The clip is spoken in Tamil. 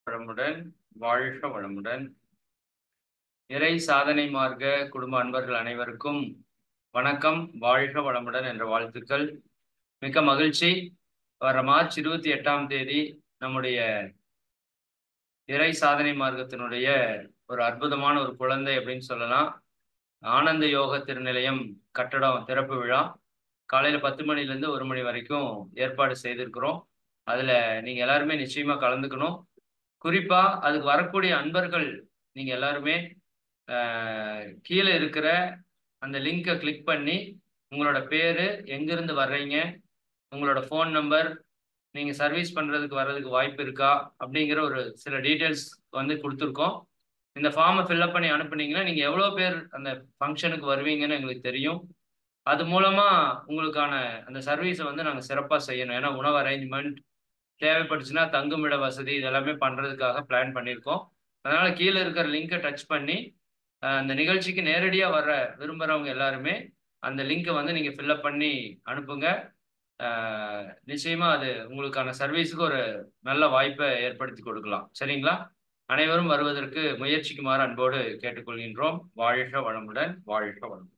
வளமுடன், வாழ்க வளமுடன். இறை சாதனை மார்க்க குடும்ப அன்பர்கள் அனைவருக்கும் வணக்கம், வாழ்க வளமுடன் என்ற வாழ்த்துக்கள். மிக்க மகிழ்ச்சி. வர மார்ச் 28ஆம் தேதி நம்முடைய இறை சாதனை மார்க்கத்தினுடைய ஒரு அற்புதமான ஒரு குழந்தை அப்படின்னு சொல்லலாம். ஆனந்த யோக திருநிலையம் கட்டடம் திறப்பு விழா காலையில் 10 மணிலேருந்து 1 மணி வரைக்கும் ஏற்பாடு செய்திருக்கிறோம். அதில் நீங்கள் எல்லாருமே நிச்சயமாக கலந்துக்கணும். குறிப்பா அதுக்கு வரக்கூடிய அன்பர்கள் நீங்க எல்லாருமே கீழே இருக்கிற அந்த லிங்கை கிளிக் பண்ணி உங்களோட பேரு, எங்கிருந்து வர்றீங்க, உங்களோட ஃபோன் நம்பர், நீங்க சர்வீஸ் பண்றதுக்கு வர்றதுக்கு வாய்ப்பு இருக்கா அப்படிங்கிற ஒரு சில டீட்டெயில்ஸ் வந்து கொடுத்துருக்கோம். இந்த ஃபார்மை ஃபில்அப் பண்ணி அனுப்புனீங்கன்னா நீங்க எவ்வளோ பேர் அந்த ஃபங்க்ஷனுக்கு வருவீங்கன்னு எங்களுக்கு தெரியும். அது மூலமா உங்களுக்கான அந்த சர்வீஸை வந்து நாங்கள் சிறப்பாக செய்யணும். ஏன்னா உணவு அரேஞ்ச்மெண்ட் தேவைப்பட்டுச்சுன்னா தங்குமிட வசதி இதெல்லாமே பண்ணுறதுக்காக பிளான் பண்ணியிருக்கோம். அதனால் கீழே இருக்கிற லிங்கை டச் பண்ணி அந்த நிகழ்ச்சிக்கு நேரடியாக வர விரும்புகிறவங்க எல்லாருமே அந்த லிங்கை வந்து நீங்கள் ஃபில்அப் பண்ணி அனுப்புங்க. நிச்சயமாக அது உங்களுக்கான சர்வீஸுக்கு ஒரு நல்ல வாய்ப்பை ஏற்படுத்தி கொடுக்கலாம். சரிங்களா? அனைவரும் வருவதற்கு முயற்சிக்குமாறு அன்போடு கேட்டுக்கொள்கின்றோம். வாழ்க வளமுடன், வாழ்க வளமுடன்.